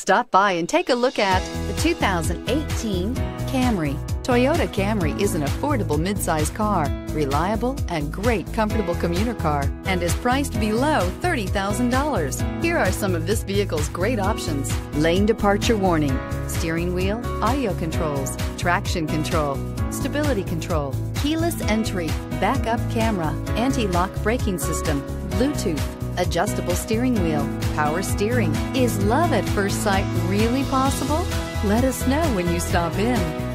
Stop by and take a look at the 2018 Camry. Toyota Camry is an affordable midsize car, reliable and great comfortable commuter car, and is priced below $30,000. Here are some of this vehicle's great options: lane departure warning, steering wheel audio controls, traction control, stability control, keyless entry, backup camera, anti-lock braking system, Bluetooth, adjustable steering wheel, power steering. Is love at first sight really possible? Let us know when you stop in.